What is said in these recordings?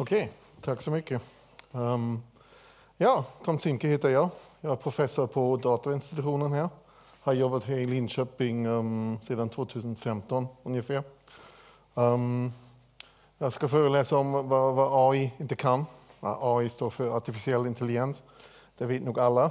Okej, tack så mycket. Ja, Tom Simke heter jag. Jag är professor på datainstitutionen här. Har jobbat här i Linköping sedan 2015 ungefär. Jag ska föreläsa om vad AI inte kan. AI står för artificiell intelligens. Det vet nog alla.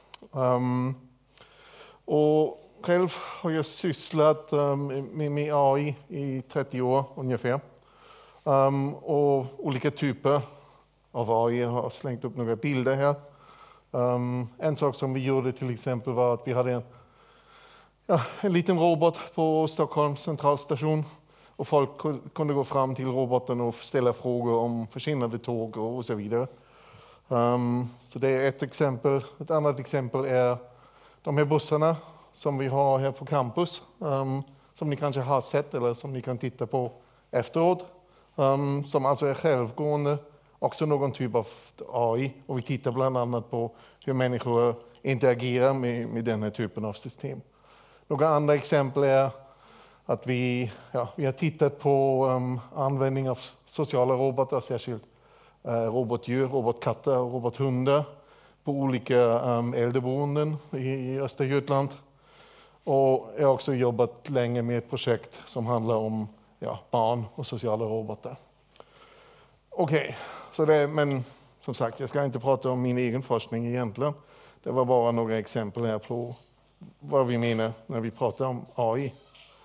Och själv har jag sysslat med AI i 30 år ungefär. Och olika typer av AI. Jag har slängt upp några bilder här. En sak som vi gjorde till exempel var att vi hade en liten robot på Stockholms centralstation. Och folk kunde gå fram till roboten och ställa frågor om försenade tåg och så vidare. Så det är ett exempel. Ett annat exempel är de här bussarna som vi har här på campus. Som ni kanske har sett eller som ni kan titta på efteråt. Som alltså är självgående. Också någon typ av AI. Och vi tittar bland annat på hur människor interagerar med den här typen av system. Några andra exempel är att vi har tittat på användning av sociala robotar, särskilt robotdjur, robotkatter och robothundar på olika äldreboenden i Östergötland. Och jag har också jobbat länge med ett projekt som handlar om barn och sociala robotar. Okej, men som sagt, jag ska inte prata om min egen forskning egentligen. Det var bara några exempel här på vad vi menar när vi pratar om AI.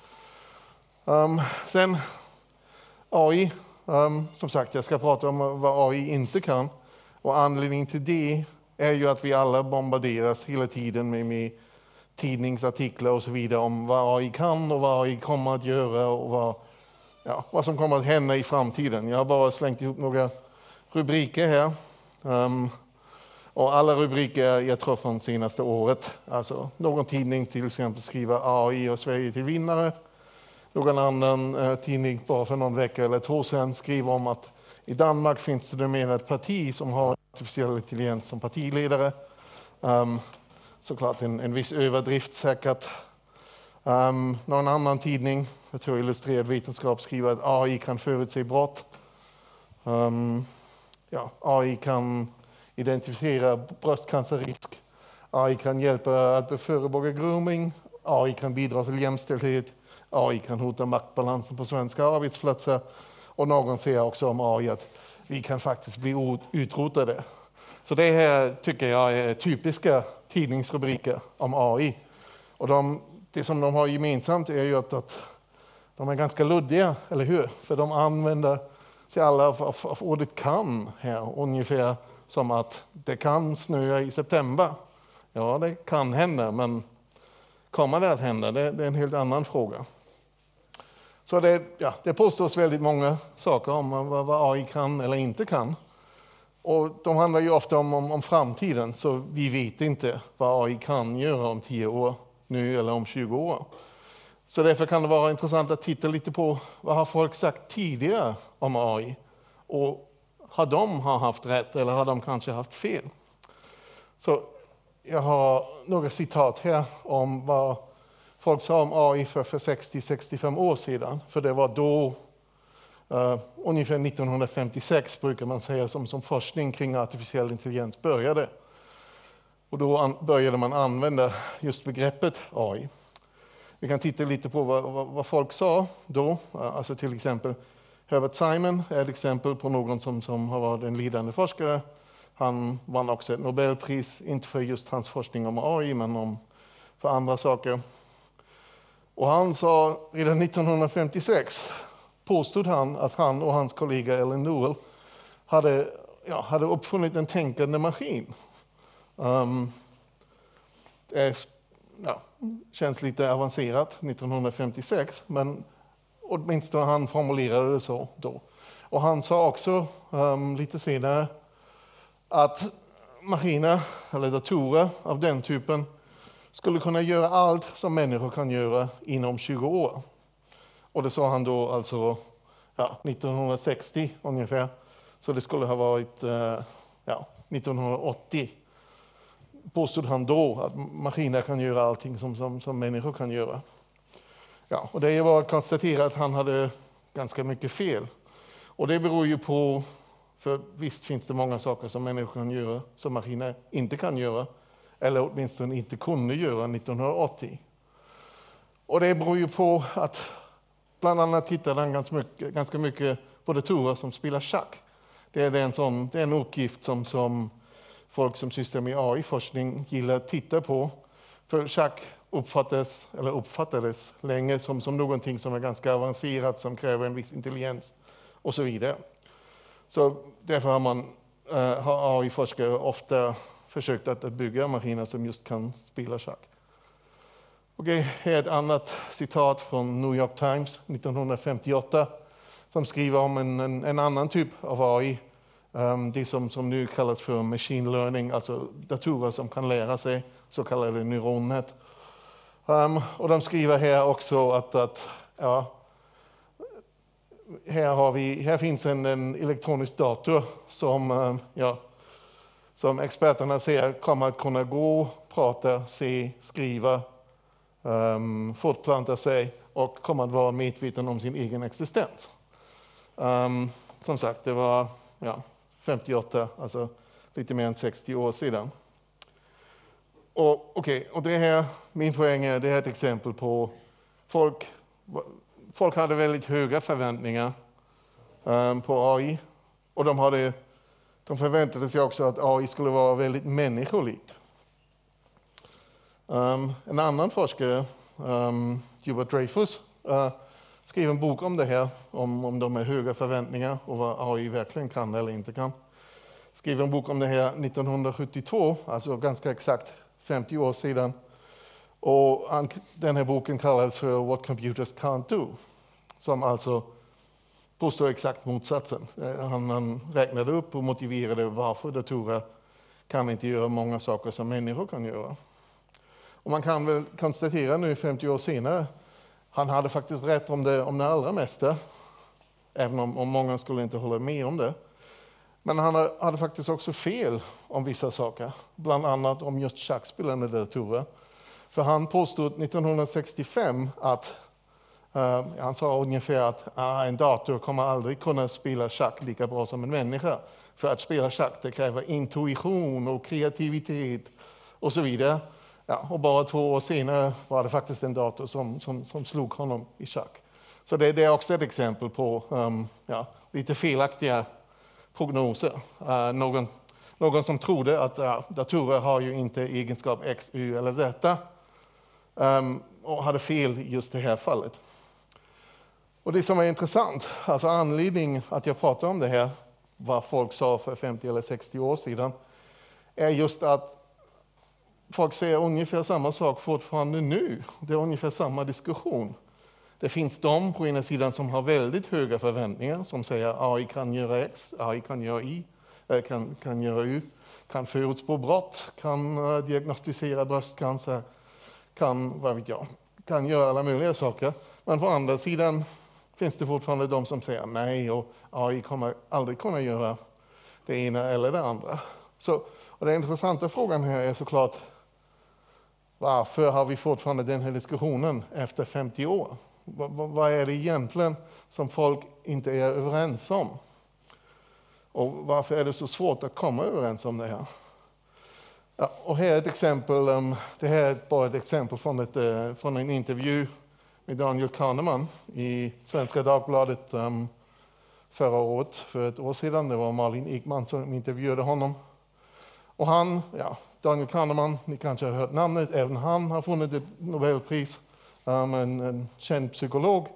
Sen AI, som sagt, jag ska prata om vad AI inte kan. Och anledningen till det är ju att vi alla bombarderas hela tiden med tidningsartiklar och så vidare om vad AI kan och vad AI kommer att göra och vad som kommer att hända i framtiden. Jag har bara slängt ihop några rubriker här. Och alla rubriker jag tror från senaste året. Alltså någon tidning till exempel skriver AI och Sverige till vinnare. Någon annan tidning bara för någon vecka eller 2 sedan skriver om att i Danmark finns det numera ett parti som har artificiell intelligens som partiledare. Såklart en viss överdrift säkert. Någon annan tidning, jag tror Illustrerad vetenskap, skriver att AI kan förutse brott. AI kan identifiera bröstcancerrisk. AI kan hjälpa att förebygga grooming. AI kan bidra till jämställdhet. AI kan hota maktbalansen på svenska arbetsplatser. Och någon säger också om AI att vi kan faktiskt bli utrotade. Så det här tycker jag är typiska tidningsrubriker om AI. Och det som de har gemensamt är ju att de är ganska luddiga, eller hur? För de använder sig alla av ordet kan här, ungefär som att det kan snöa i september. Ja, det kan hända, men kommer det att hända? Det är en helt annan fråga. Så det påstås väldigt många saker om vad AI kan eller inte kan. Och de handlar ju ofta om framtiden, så vi vet inte vad AI kan göra om 10 år, nu eller om 20 år. Så därför kan det vara intressant att titta lite på vad har folk sagt tidigare om AI. Och har de haft rätt eller har de kanske haft fel? Så jag har några citat här om vad folk sa om AI för 60-65 år sedan. För det var då, ungefär 1956 brukar man säga som forskning kring artificiell intelligens började. Och då började man använda just begreppet AI. Vi kan titta lite på vad folk sa då. Alltså till exempel Herbert Simon är ett exempel på någon som har varit en ledande forskare. Han vann också ett Nobelpris, inte för just hans forskning om AI, men för andra saker. Och han sa redan 1956, påstod han att han och hans kollega Ellen Newell hade uppfunnit en tänkande maskin. Känns lite avancerat 1956, men åtminstone han formulerade det så då. Och han sa också lite senare att maskiner eller datorer av den typen skulle kunna göra allt som människor kan göra inom 20 år. Och det sa han då alltså 1960 ungefär. Så det skulle ha varit 1980. Påstod han då att maskiner kan göra allting som människor kan göra. Ja, och det var att konstatera att han hade ganska mycket fel. Och det beror ju på För visst finns det många saker som människor kan göra som maskiner inte kan göra. Eller åtminstone inte kunde göra 1980. Och det beror ju på att bland annat tittar han ganska mycket på datorer som spelar schack. Det är en uppgift som folk som sysslar med AI-forskning gillar att titta på. För schack uppfattades länge som någonting som är ganska avancerat, som kräver en viss intelligens och så vidare. Så därför har AI-forskare ofta försökt att bygga maskiner som just kan spela schack. Okej, här är ett annat citat från New York Times 1958 som skriver om en annan typ av AI. Det som nu kallas för machine learning, alltså datorer som kan lära sig, så kallade neuronnät. Och de skriver här också att här finns en elektronisk dator som experterna säger kommer att kunna gå, prata, se, skriva, fortplanta sig och kommer att vara medveten om sin egen existens. Som sagt, det var 58, alltså lite mer än 60 år sedan. Och det här, min poäng är, det är ett exempel på folk hade väldigt höga förväntningar på AI. Och de förväntade sig också att AI skulle vara väldigt människolikt. En annan forskare, Hubert Dreyfus, skrev en bok om det här, om de här höga förväntningar och vad AI verkligen kan eller inte kan. Skrev en bok om det här 1972, alltså ganska exakt 50 år sedan. Och den här boken kallades för What Computers Can't Do, som alltså påstår exakt motsatsen. Han räknade upp och motiverade varför datorer kan inte göra många saker som människor kan göra. Och man kan väl konstatera nu 50 år senare, han hade faktiskt rätt om det allra mesta, även om många skulle inte hålla med om det. Men han hade faktiskt också fel om vissa saker, bland annat om just schackspelande datorer. För han påstod 1965 att, han sa ungefär att en dator kommer aldrig kunna spela schack lika bra som en människa. För att spela schack, det kräver intuition och kreativitet och så vidare. Ja, och bara 2 år senare var det faktiskt en dator som slog honom i schack. Så det är också ett exempel på lite felaktiga prognoser. Någon som trodde att datorer har ju inte egenskap X, Y eller Z och hade fel i just det här fallet. Och det som är intressant, alltså anledningen att jag pratar om det här, vad folk sa för 50 eller 60 år sedan, är just att folk säger ungefär samma sak fortfarande nu. Det är ungefär samma diskussion. Det finns de på ena sidan som har väldigt höga förväntningar, som säger AI kan göra X, AI kan göra Y, kan göra Y, kan förutspå brott, kan diagnostisera bröstcancer, kan göra alla möjliga saker. Men på andra sidan finns det fortfarande de som säger nej, och AI kommer aldrig kunna göra det ena eller det andra. Och den intressanta frågan här är såklart, varför har vi fortfarande den här diskussionen efter 50 år? Vad är det egentligen som folk inte är överens om? Och varför är det så svårt att komma överens om det här? Ja, och här är ett exempel, det här är bara ett exempel från en intervju med Daniel Kahneman i Svenska Dagbladet förra året, för ett år sedan. Det var Malin Ekman som intervjuade honom. Och Daniel Kahneman, ni kanske har hört namnet, även han har vunnit ett Nobelpris, en känd psykolog.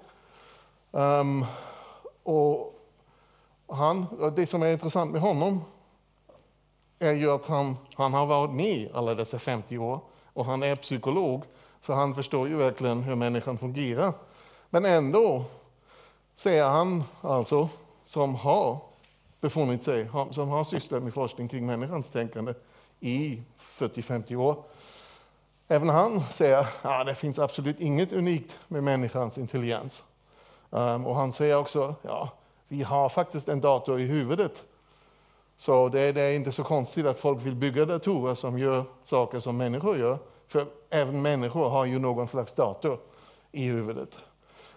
Och det som är intressant med honom är ju att han har varit med alla dessa 50 år, och han är psykolog, så han förstår ju verkligen hur människan fungerar. Men ändå säger han alltså, som har befunnit sig, som har sysslat med forskning kring människans tänkande i 40-50 år. Även han säger att det finns absolut inget unikt med människans intelligens. Och han säger också, vi har faktiskt en dator i huvudet. Så det är inte så konstigt att folk vill bygga datorer som gör saker som människor gör. För även människor har ju någon slags dator i huvudet.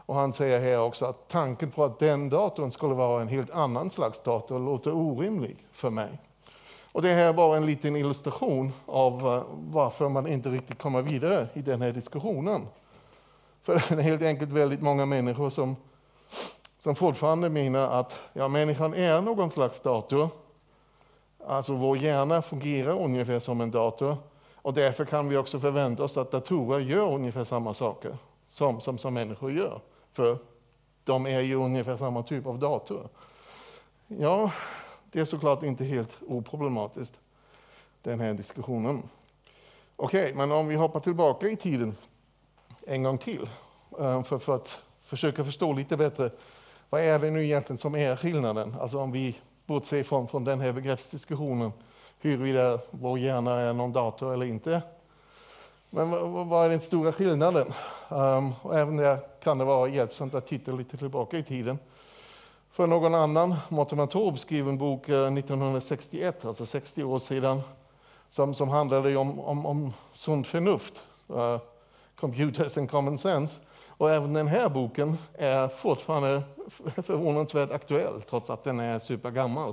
Och han säger här också att tanken på att den datorn skulle vara en helt annan slags dator låter orimlig för mig. Och det här var en liten illustration av varför man inte riktigt kommer vidare i den här diskussionen. För det är helt enkelt väldigt många människor som fortfarande menar att människan är någon slags dator. Alltså vår hjärna fungerar ungefär som en dator. Och därför kan vi också förvänta oss att datorer gör ungefär samma saker som människor gör. För de är ju ungefär samma typ av dator. Ja, det är såklart inte helt oproblematiskt, den här diskussionen. Okej, men om vi hoppar tillbaka i tiden en gång till. För att försöka förstå lite bättre. Vad är det nu egentligen som är skillnaden? Alltså om vi bortser från den här begreppsdiskussionen. Huruvida vår hjärna är någon dator eller inte. Men vad är den stora skillnaden? Och även där kan det vara hjälpsamt att titta lite tillbaka i tiden. För någon annan, Mortimer Torbs, skrev en bok 1961, alltså 60 år sedan, som handlade om sunt förnuft. Computers and common sense. Och även den här boken är fortfarande förvånansvärt aktuell, trots att den är supergammal.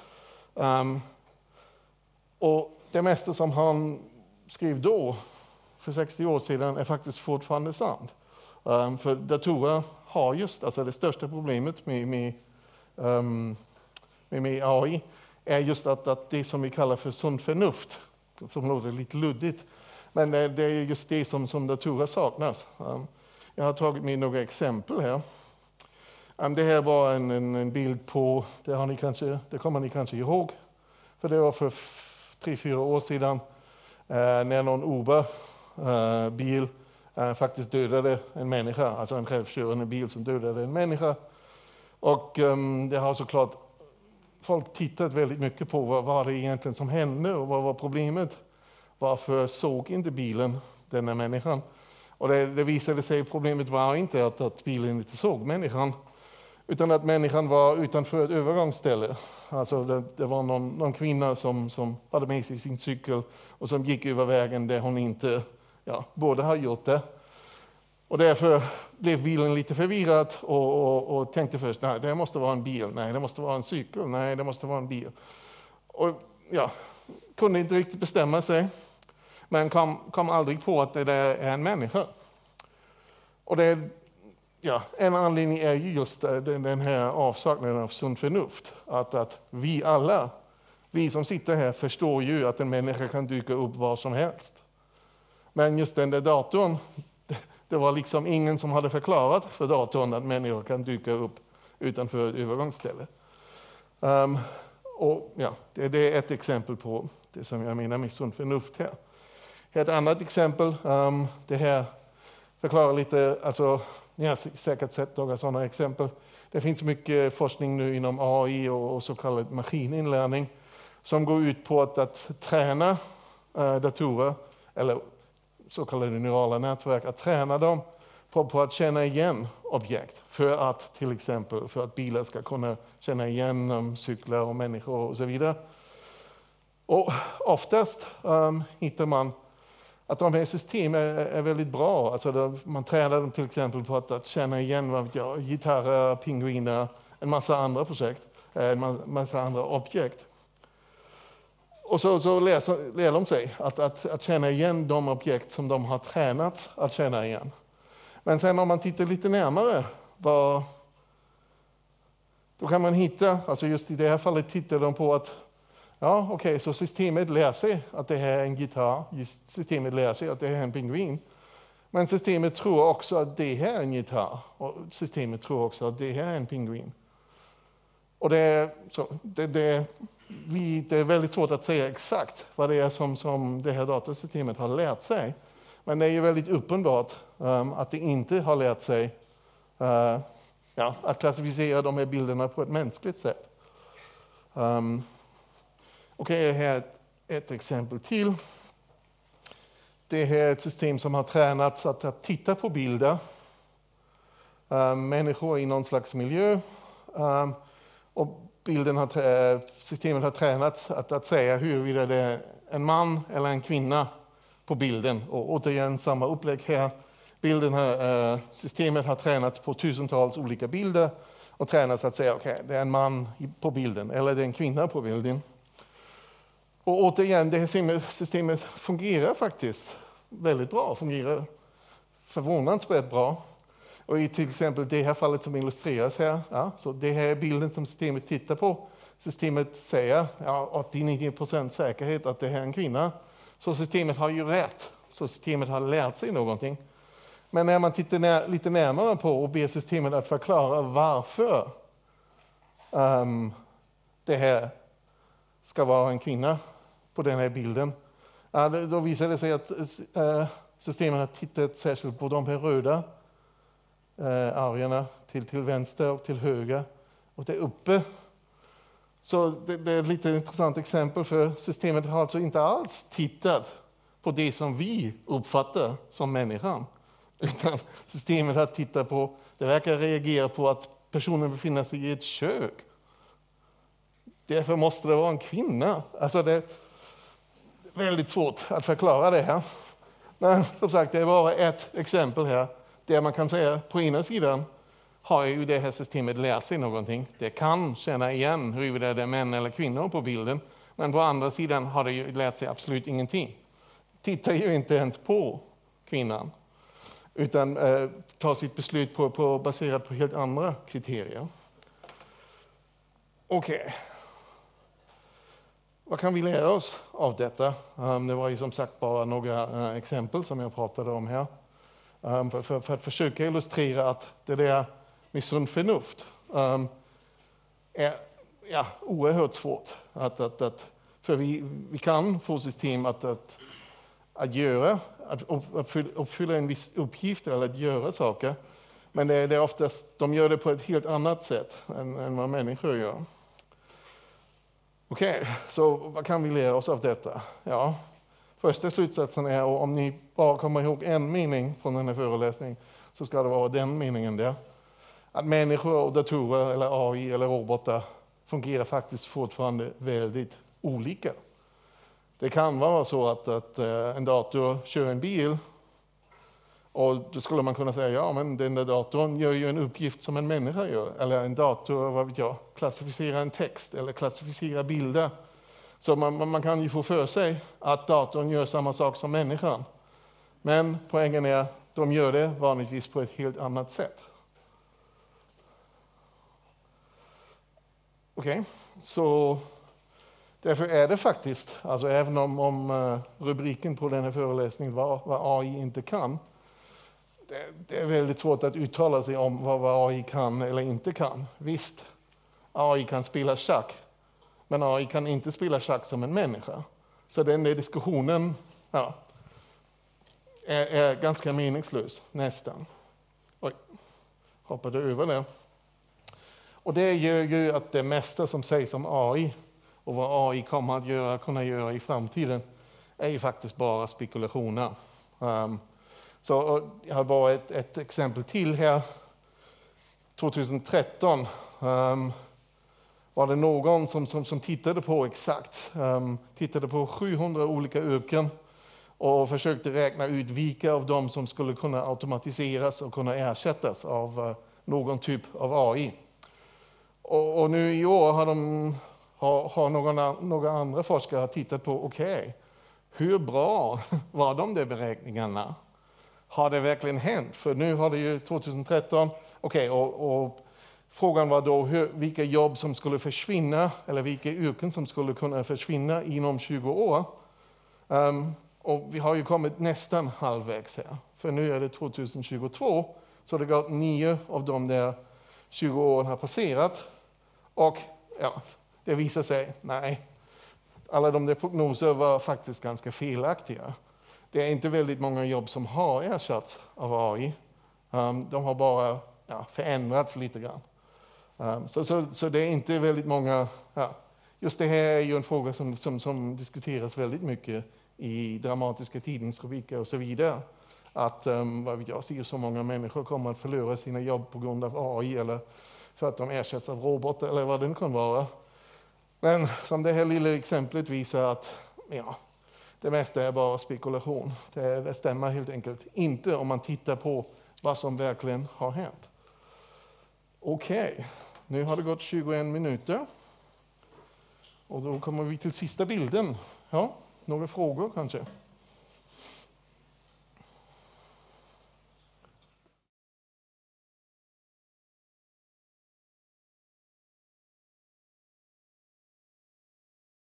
Och det mesta som han skrev då, för 60 år sedan, är faktiskt fortfarande sant. För datorer har just, alltså det största problemet med AI är just att det som vi kallar för sunt förnuft, som låter lite luddigt, men det är just det som datorer saknas. Jag har tagit med några exempel här. Det här var en bild på, det kommer ni kanske ihåg, för det var för 3-4 år sedan när någon Uber-bil faktiskt dödade en människa, alltså en självkörande bil som dödade en människa. Och det har såklart folk tittat väldigt mycket på vad var det egentligen som hände och vad var problemet. Varför såg inte bilen den här människan? Och det visade sig att problemet var inte att bilen inte såg människan, utan att människan var utanför ett övergångsställe. Alltså det var någon kvinna som hade med sig sin cykel och som gick över vägen där hon inte borde ha gjort det. Och därför blev bilen lite förvirrad och tänkte först, nej, det måste vara en bil, nej, det måste vara en cykel, nej, det måste vara en bil. Och kunde inte riktigt bestämma sig, men kom aldrig på att det där är en människa. Och en anledning är ju just den här avsaknaden av sunt förnuft. Att vi som sitter här förstår ju att en människa kan dyka upp var som helst. Men just den där datorn, det var liksom ingen som hade förklarat för datorn att människor kan dyka upp utanför ett övergångsställe. Det är ett exempel på det som jag menar med sunt förnuft här. Ett annat exempel, det här förklarar lite, alltså ni har säkert sett några sådana exempel. Det finns mycket forskning nu inom AI och så kallad maskininlärning som går ut på att träna datorer, eller så kallade neurala nätverk, att träna dem på att känna igen objekt. För att till exempel för att bilar ska kunna känna igen cyklar och människor och så vidare. Och oftast hittar man att de här systemen är väldigt bra. Alltså man tränar dem till exempel på att känna igen gitarrer, pingviner, en massa andra projekt, en massa andra objekt. Och så lär de sig att känna igen de objekt som de har tränat att känna igen. Men sen om man tittar lite närmare, då kan man hitta, alltså just i det här fallet tittar de på att så systemet lär sig att det här är en gitarr, systemet lär sig att det här är en pingvin. Men systemet tror också att det här är en gitarr och systemet tror också att det här är en pingvin. Och det är väldigt svårt att säga exakt vad det är som det här datorsystemet har lärt sig. Men det är ju väldigt uppenbart att det inte har lärt sig att klassificera de här bilderna på ett mänskligt sätt. Okej, här är ett exempel till. Det här är ett system som har tränats att titta på bilder. Människor i någon slags miljö. Och systemet har tränats att säga huruvida det är en man eller en kvinna på bilden. Och återigen samma upplägg här. Systemet har tränats på tusentals olika bilder och tränats att säga okej, det är en man på bilden eller det är en kvinna på bilden. Och återigen, det här systemet fungerar faktiskt väldigt bra, fungerar förvånansvärt bra. Och i till exempel det här fallet som illustreras här, så det här är bilden som systemet tittar på. Systemet säger 89% säkerhet att det här är en kvinna. Så systemet har ju rätt. Så systemet har lärt sig någonting. Men när man tittar lite närmare på och ber systemet att förklara varför det här ska vara en kvinna på den här bilden. Då visar det sig att systemet har tittat särskilt på de här röda arierna till vänster och till höger och där uppe. Så det är ett lite intressant exempel, för systemet har alltså inte alls tittat på det som vi uppfattar som människan. Utan systemet har tittat på, det verkar reagera på att personen befinner sig i ett kök. Därför måste det vara en kvinna. Alltså det är väldigt svårt att förklara det här. Men som sagt, det är bara ett exempel här. Där man kan säga, på ena sidan har ju det här systemet lärt sig någonting. Det kan känna igen huruvida det är män eller kvinnor på bilden. Men på andra sidan har det ju lärt sig absolut ingenting. Tittar ju inte ens på kvinnan. Utan tar sitt beslut baserat på helt andra kriterier. Okej. Vad kan vi lära oss av detta? Det var ju som sagt bara några exempel som jag pratade om här. För att försöka illustrera att det där med sunt förnuft är oerhört svårt. För vi kan få system att uppfylla en viss uppgift eller att göra saker. Men det är oftast, de gör det på ett helt annat sätt än vad människor gör. Okej, så vad kan vi lära oss av detta? Ja, första slutsatsen är, och om ni bara kommer ihåg en mening från den här föreläsningen, så ska det vara den meningen där. Att människor och datorer eller AI eller robotar fungerar faktiskt fortfarande väldigt olika. Det kan vara så att en dator kör en bil, och då skulle man kunna säga, men den där datorn gör ju en uppgift som en människa gör. Eller en dator, vad vet jag, klassificera en text eller klassificera bilder. Så man kan ju få för sig att datorn gör samma sak som människan. Men poängen är, de gör det vanligtvis på ett helt annat sätt. Okej, så därför är det faktiskt, alltså även om rubriken på den här föreläsningen var vad AI inte kan, det är väldigt svårt att uttala sig om vad AI kan eller inte kan. Visst, AI kan spela schack, men AI kan inte spela schack som en människa. Så den där diskussionen är ganska meningslös, nästan. Oj, hoppade över det. Och det gör ju att det mesta som sägs om AI och vad AI kommer att kunna göra i framtiden är ju faktiskt bara spekulationer. Så jag har bara ett exempel till här. 2013 var det någon som tittade på tittade på 700 olika yrken och försökte räkna ut vilka av dem som skulle kunna automatiseras och kunna ersättas av någon typ av AI. Och nu i år har några andra forskare tittat på, hur bra var de där beräkningarna? Har det verkligen hänt? För nu har det ju 2013, och frågan var då vilka jobb som skulle försvinna, eller vilka yrken som skulle kunna försvinna inom 20 år. Och vi har ju kommit nästan halvvägs här. För nu är det 2022, så det gått 9 av de där 20 åren har passerat. Och det visar sig, alla de där prognoser var faktiskt ganska felaktiga. Det är inte väldigt många jobb som har ersatts av AI. De har bara förändrats lite grann. Så det är inte väldigt många. Just det här är ju en fråga som diskuteras väldigt mycket i dramatiska tidningsrubriker och så vidare. Att så många människor kommer att förlora sina jobb på grund av AI eller för att de ersätts av robotar eller vad det kan vara. Men som det här lilla exemplet visar att Det mesta är bara spekulation. Det stämmer helt enkelt inte om man tittar på vad som verkligen har hänt. Okej, nu har det gått 21 minuter. Och då kommer vi till sista bilden. Ja, några frågor kanske?